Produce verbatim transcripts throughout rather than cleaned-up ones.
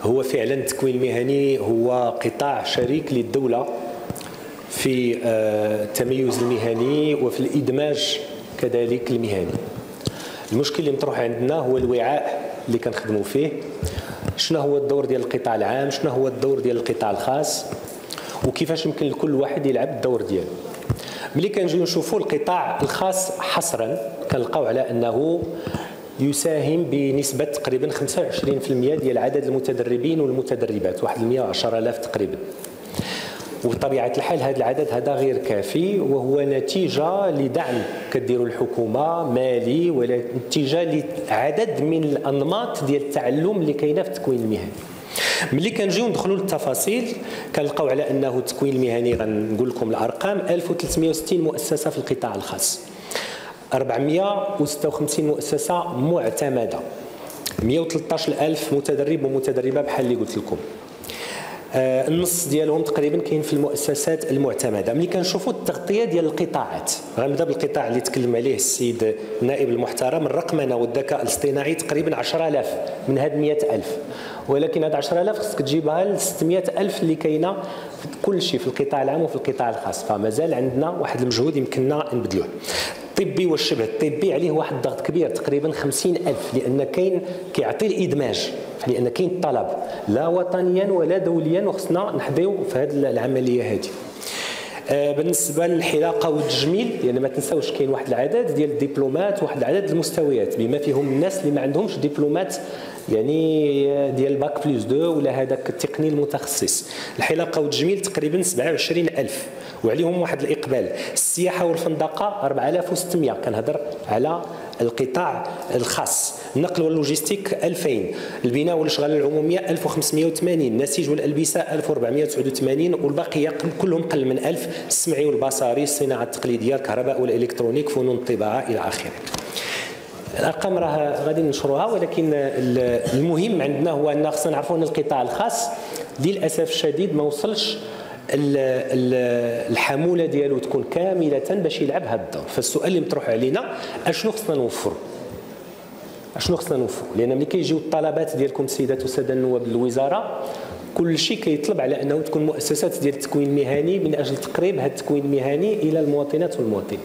هو فعلا التكوين المهني هو قطاع شريك للدولة في التميز المهني وفي الإدماج كذلك المهني. المشكل اللي مطروح عندنا هو الوعاء اللي كنخدموا فيه. شنو هو الدور ديال القطاع العام، شنو هو الدور ديال القطاع الخاص، وكيفاش يمكن لكل واحد يلعب الدور ديالو. ملي كنجيو نشوفوا القطاع الخاص حصرا كنلقاو على انه يساهم بنسبه تقريبا خمسة وعشرين بالمئة ديال عدد المتدربين والمتدربات، واحد مئة وعشرة آلاف تقريبا. وبطبيعه الحال هذا العدد هذا غير كافي، وهو نتيجه لدعم كديروا الحكومه مالي، ولا نتيجه لعدد من الانماط ديال التعلم اللي كاينه في التكوين المهني. ملي كنجيو ندخلوا للتفاصيل كنلقاو على انه التكوين المهني، غنقول لكم الارقام: ألف وثلاثمئة وستين مؤسسه في القطاع الخاص، أربعمئة وستة وخمسين مؤسسه معتمده، مئة وثلاثة عشر ألف متدرب ومتدربه بحال اللي قلت لكم. آه النص ديالهم تقريبا كاين في المؤسسات المعتمده. ملي كنشوفوا التغطيه ديال القطاعات، غنبدا بالقطاع اللي تكلم عليه السيد النائب المحترم، الرقمنه والذكاء الاصطناعي تقريبا عشرة آلاف من هاد مئة ألف، ولكن هاد عشرة آلاف خصك تجيبها ل ستمئة ألف اللي كاينه في كل شيء في القطاع العام وفي القطاع الخاص، فمازال عندنا واحد المجهود يمكننا نبذلوه. الطبي والشبه الطبي عليه واحد الضغط كبير تقريبا خمسين ألف، لان كاين كيعطي الادماج، لان كاين الطلب لا وطنيا ولا دوليا، وخصنا نحظيو في هذه العمليه هذه. آه بالنسبه للحلاقه والتجميل، لان يعني ما تنساوش كاين واحد العدد ديال الدبلومات، واحد العدد المستويات بما فيهم الناس اللي ما عندهمش دبلومات يعني ديال باك بلس دو ولا هذاك التقني المتخصص. الحلاقه والتجميل تقريبا سبعة وعشرين ألف وعليهم واحد الاقبال. السياحه والفندقه أربعة آلاف وستمئة، كنهضر على القطاع الخاص. النقل واللوجستيك ألفين، البناء والاشغال العموميه ألف وخمسمئة وثمانين، النسيج والالبسه ألف وأربعمئة وتسعة وثمانين، والبقيه كلهم قل من ألف. السمعي والبصري، الصناعه التقليديه، الكهرباء والالكترونيك، فنون الطباعه الى اخره. الارقام راه غادي ننشروها، ولكن المهم عندنا هو ان خصنا نعرفوا ان القطاع الخاص للاسف الشديد ما وصلش الحموله ديالو تكون كامله باش يلعب هذا الدور. فالسؤال اللي مطروح علينا اشنو خصنا نوفروا؟ اشنو خصنا نوفروا؟ لان ملي كيجيو الطلبات ديالكم السيدات والساده النواب للوزاره، كل شيء كيطلب على انه تكون مؤسسات ديال التكوين المهني من اجل تقريب هذا التكوين المهني الى المواطنات والمواطنين.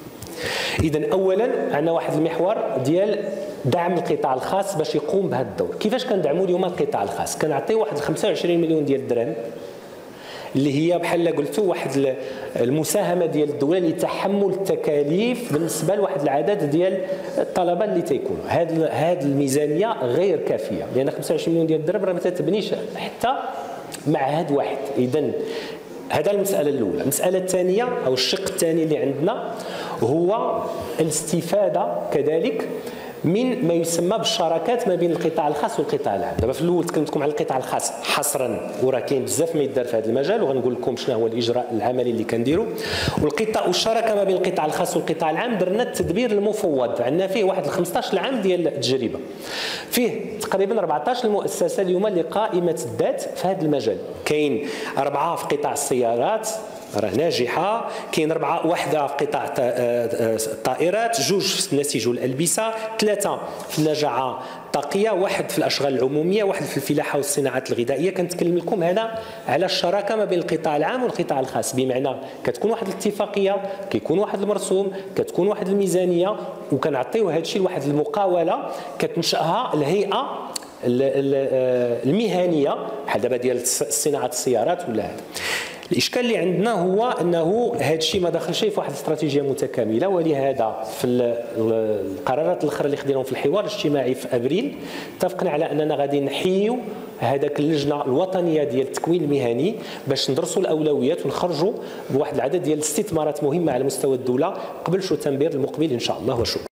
اذا اولا عندنا واحد المحور ديال دعم القطاع الخاص باش يقوم بهذا الدور. كيفاش كندعموا اليوم القطاع الخاص؟ كنعطيو واحد خمسة وعشرين مليون ديال الدرهم اللي هي بحال قلتوا واحد المساهمه ديال الدوله لتحمل التكاليف بالنسبه لواحد العدد ديال الطلبه اللي تيكونوا. هذه هذه الميزانيه غير كافيه، لان خمسة وعشرين مليون ديال الدرهم راه ما تتبنيش حتى معهد واحد. اذا هذا المساله الاولى. المساله الثانيه او الشق الثاني اللي عندنا هو الاستفاده كذلك من ما يسمى بالشراكات ما بين القطاع الخاص والقطاع العام. دابا في الاول تكلمت لكم على القطاع الخاص حصرا، وراه كاين بزاف ما يدار في هذا المجال، وغنقول لكم شنو هو الاجراء العملي اللي كنديروا. والقطاع والشراكه ما بين القطاع الخاص والقطاع العام درنا التدبير المفوض، عندنا فيه واحد خمسطاش عام ديال التجربه، فيه تقريبا أربعطاش المؤسسه اليوم اللي قائمه الذات في هذا المجال. كاين اربعه في قطاع السيارات راه ناجحه، كاين اربعه واحده في قطاع الطائرات، جوج في النسيج والالبسه، ثلاثه في النجاعه الطاقيه، واحد في الاشغال العموميه، واحد في الفلاحه والصناعات الغذائيه. كنتكلم لكم هذا على الشراكه ما بين القطاع العام والقطاع الخاص، بمعنى كتكون واحد الاتفاقيه، كيكون واحد المرسوم، كتكون واحد الميزانيه، وكنعطيو هذا الشيء لواحد المقاوله كتنشاها الهيئه المهنيه بحال دابا ديال صناعه السيارات ولا هذا. الاشكال اللي عندنا هو انه هذا الشيء ما دخلش في واحد الاستراتيجيه متكامله، ولهذا في القرارات الاخرى اللي خديناهم في الحوار الاجتماعي في ابريل اتفقنا على اننا غادي نحيوا هذاك اللجنه الوطنيه ديال التكوين المهني باش ندرسوا الاولويات ونخرجوا بواحد العدد ديال الاستثمارات مهمه على مستوى الدوله قبل شو تنبير المقبل ان شاء الله. وشكرا.